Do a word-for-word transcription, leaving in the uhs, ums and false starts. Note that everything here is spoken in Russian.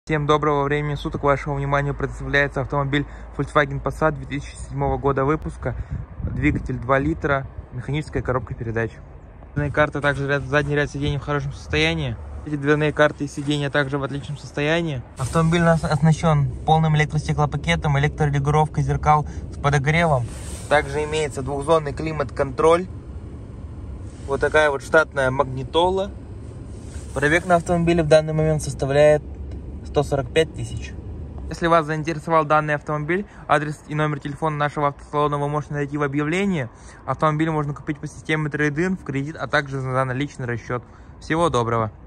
Всем доброго времени суток, вашему вниманию представляется автомобиль Volkswagen Passat две тысячи седьмого года выпуска, двигатель два литра, механическая коробка передач. Дверные карты, также ряд, задний ряд сидений в хорошем состоянии. Эти дверные карты и сиденья также в отличном состоянии. Автомобиль у нас оснащен полным электростеклопакетом, электрорегулировкой зеркал с подогревом. Также имеется двухзонный климат-контроль. Вот такая вот штатная магнитола. Пробег на автомобиле в данный момент составляет сто сорок пять тысяч. Если вас заинтересовал данный автомобиль, адрес и номер телефона нашего автосалона вы можете найти в объявлении. Автомобиль можно купить по системе трейд-ин, в кредит, а также за наличный расчет. Всего доброго!